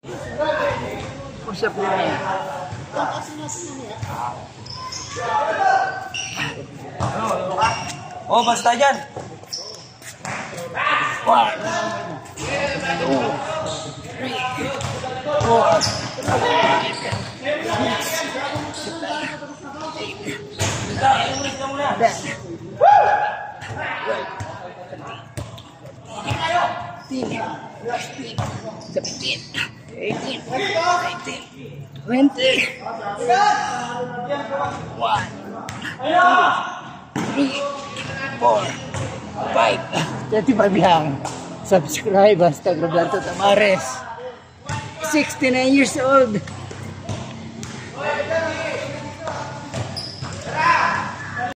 Push up muna. Oh, basta dyan. 1, 2, 3, 4, 17, 18, 19, 20. 1, 2, 3, 4, 5. 35 lang. Subscribe. Basta Roblanto Tamares. 69 years old.